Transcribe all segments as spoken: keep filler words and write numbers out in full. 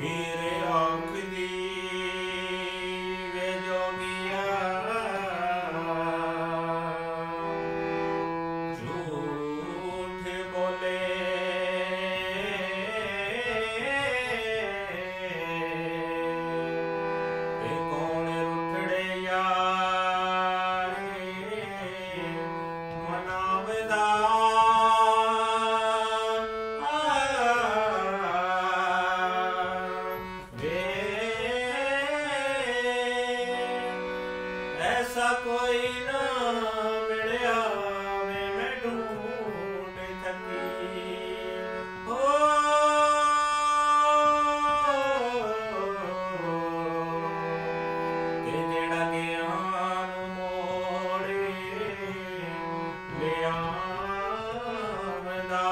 हीर आखदी वे जोगिया झूठ बोले ते कौन रुठड़े यार मनावदा ऐसा कोई ना मिलिया वे मैं ढूंढ थकी हो ते जेड़ा ज्ञान मोड़े ले आमदा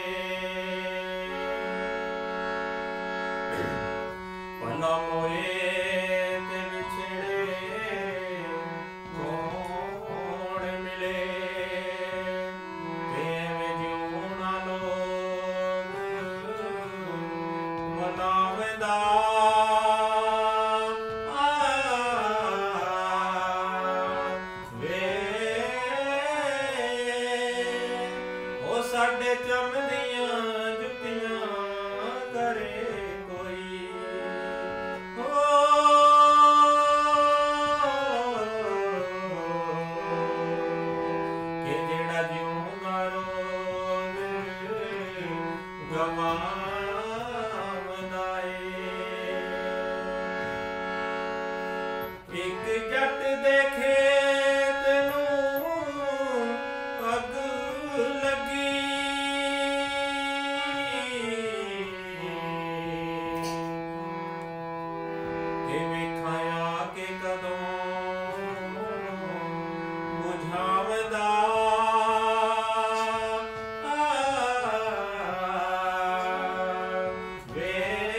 भला मोए ते विछड़े कौन मिले तेवे जिउना लोग मनावदा वे ओ साडे चमदियां जुतियां करे कोई हो कि जेड़ा जिउंदा रोग गवावदा ए एक जट दे खेत नूं अग लगी ते वेखाया के कदों बुझावदा वे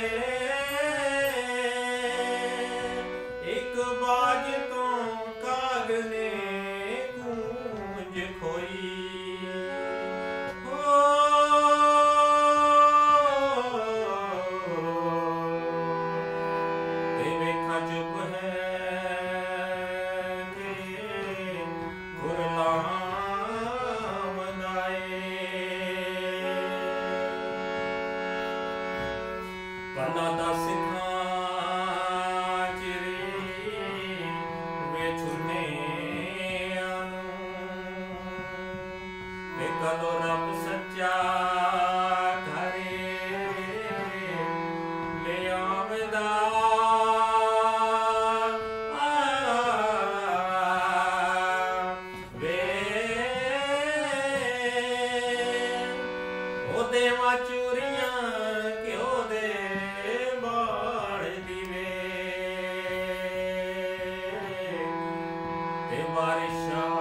एक बाज तो काग ने गूंज खोई हो ते वेखा चुप है के गुरलावदा ए भला दस खां चिरे वे चुन्नियां नूं ते कदों रब सच्चा घरे ले आवदा वे ओ देवा चूरियां घ्यो दे बाल दीवे ते वारिस शाह